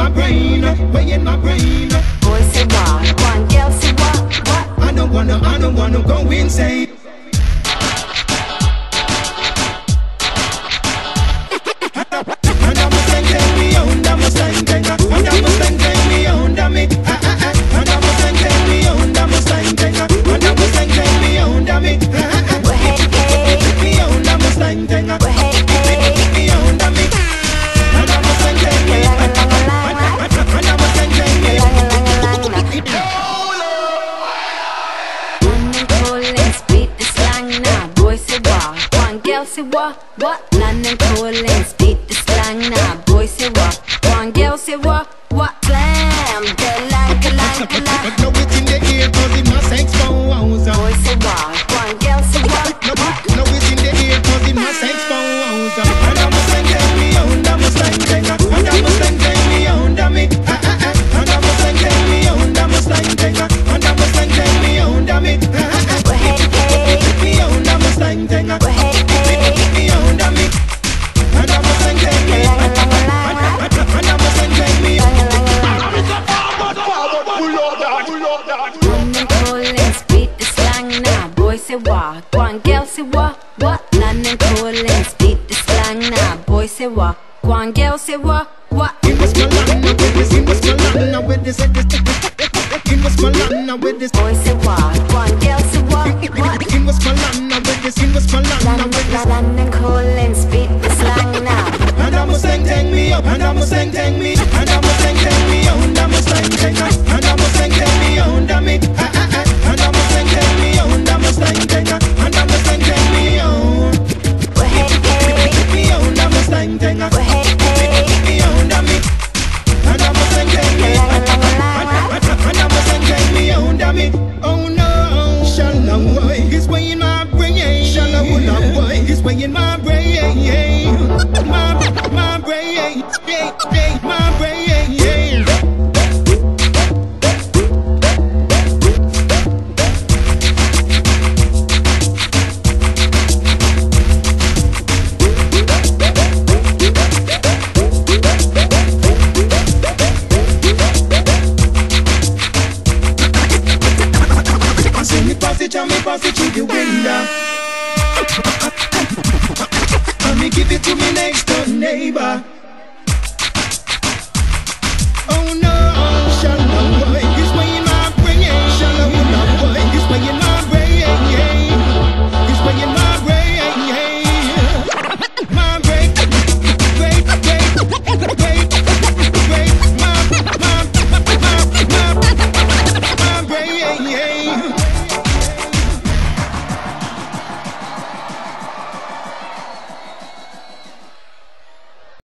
my brain, way in my brain. Boy say what, one girl say what? I don't wanna go insane. And I'm a slang, take me on, I'm a slang, and I'm a slang, take me on, damn it. And I'm a slang, take me on, I'm a slang, and I'm a slang, take me on, damn it. Take me on, I'm a slang, take me on, damn it. And I'm a slang, take me, and I'm a slang, take me. Women calling, speak the slang now. Boy say what, one girl say what? None and calling, speak the slang now. Boy say what, one girl say what? Slam, girl like a like. Know it in the ear, cause it must expose. Boy say what, one girl say what? Know it in the ear, cause it must expose. And I'm a slang, take me on, I'm a slang, and I'm a slang, take me on, damn it. And I'm a slang, take me on, I'm a slang, and I'm a slang, take me on, damn it. Take me on, I'm a slang, and take me on, damn it. And I'm a slang, take me, and I'm a slang, take me on. Women calling, speak the slang now. Boy say what, one girl say what? None and calling, speak the slang now. Boy say what, one girl say what? It was Malana with this, it was Malana with this, it was Malana with this. Boy